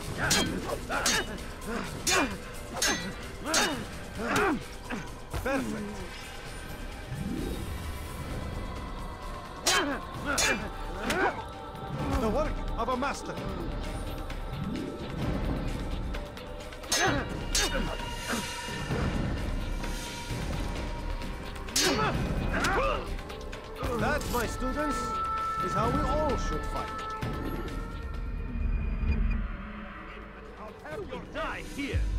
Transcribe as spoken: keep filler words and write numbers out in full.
Perfect. The work of a master. That, my students, is how we all should fight. I'll have your die here.